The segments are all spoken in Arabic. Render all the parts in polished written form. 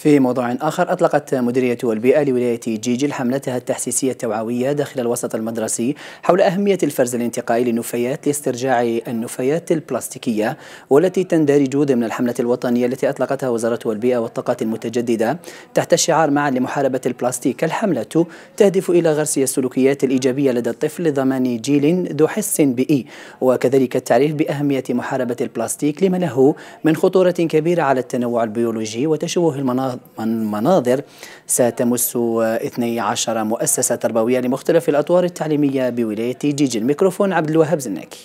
في موضوع آخر، أطلقت مديرية البيئة لولاية جيجل حملتها التحسيسية التوعوية داخل الوسط المدرسي حول أهمية الفرز الانتقائي للنفايات لاسترجاع النفايات البلاستيكية، والتي تندرج ضمن الحملة الوطنية التي أطلقتها وزارة البيئة والطاقات المتجددة تحت الشعار معا لمحاربة البلاستيك. الحملة تهدف إلى غرس السلوكيات الإيجابية لدى الطفل لضمان جيل ذو حس بيئي، وكذلك التعريف بأهمية محاربة البلاستيك لما له من خطورة كبيرة على التنوع البيولوجي وتشوه المناظر. ستمس 12 مؤسسة تربوية لمختلف الأطوار التعليمية بولاية جيجل. ميكروفون عبد الوهاب زناكي.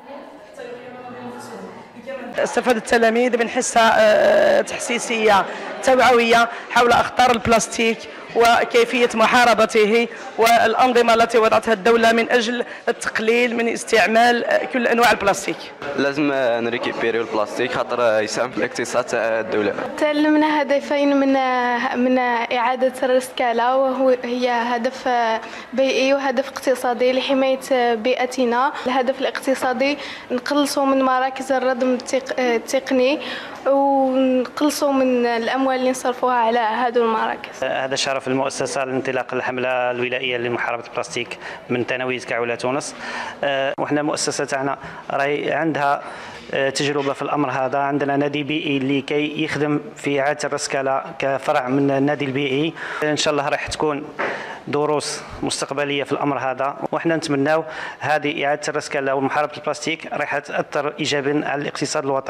استفاد التلاميذ من حصة تحسيسية توعوية حول أخطار البلاستيك وكيفية محاربته والأنظمة التي وضعتها الدولة من أجل التقليل من استعمال كل أنواع البلاستيك. لازم نريكيبيريو البلاستيك خاطر يساهم في الاقتصاد تاع الدولة. تعلمنا هدفين من إعادة الرسكالة، وهي هدف بيئي وهدف اقتصادي لحماية بيئتنا. الهدف الاقتصادي نقلصوا من مراكز الردم التقني ونقلصوا من الأموال اللي نصرفوها على هذه المراكز. هذا شرف المؤسسة لانطلاق الحملة الولائية لمحاربة البلاستيك من ثانوية كعولة تونس. وحنا المؤسسة تاعنا راهي عندها تجربة في الأمر هذا. عندنا نادي بيئي اللي كي يخدم في إعادة الرسكلة كفرع من النادي البيئي. إن شاء الله راح تكون دروس مستقبلية في الأمر هذا، وإحنا نتمناو هذه إعادة الرسكلة ومحاربة البلاستيك راح تأثر إيجابيا على الاقتصاد الوطني.